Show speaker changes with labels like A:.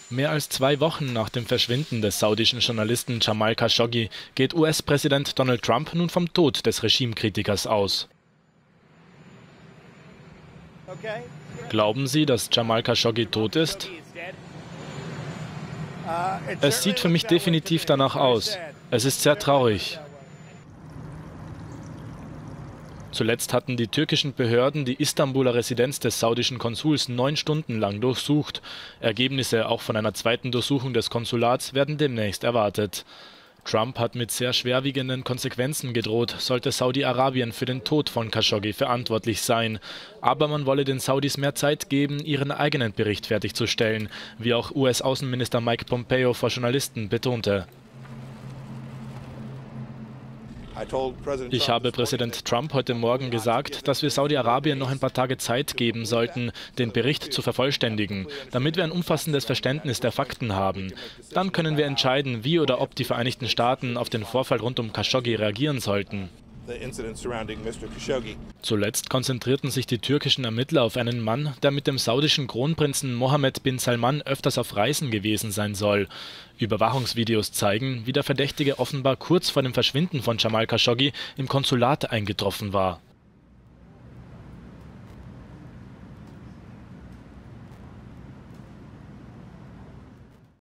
A: Mehr als 2 Wochen nach dem Verschwinden des saudischen Journalisten Jamal Khashoggi geht US-Präsident Donald Trump nun vom Tod des Regimekritikers aus. Glauben Sie, dass Jamal Khashoggi tot ist? Es sieht für mich definitiv danach aus. Es ist sehr traurig. Zuletzt hatten die türkischen Behörden die Istanbuler Residenz des saudischen Konsuls 9 Stunden lang durchsucht. Ergebnisse auch von einer zweiten Durchsuchung des Konsulats werden demnächst erwartet. Trump hat mit sehr schwerwiegenden Konsequenzen gedroht, sollte Saudi-Arabien für den Tod von Khashoggi verantwortlich sein. Aber man wolle den Saudis mehr Zeit geben, ihren eigenen Bericht fertigzustellen, wie auch US-Außenminister Mike Pompeo vor Journalisten betonte. Ich habe Präsident Trump heute Morgen gesagt, dass wir Saudi-Arabien noch ein paar Tage Zeit geben sollten, den Bericht zu vervollständigen, damit wir ein umfassendes Verständnis der Fakten haben. Dann können wir entscheiden, wie oder ob die Vereinigten Staaten auf den Vorfall rund um Khashoggi reagieren sollten. Zuletzt konzentrierten sich die türkischen Ermittler auf einen Mann, der mit dem saudischen Kronprinzen Mohammed bin Salman öfters auf Reisen gewesen sein soll. Überwachungsvideos zeigen, wie der Verdächtige offenbar kurz vor dem Verschwinden von Jamal Khashoggi im Konsulat eingetroffen war.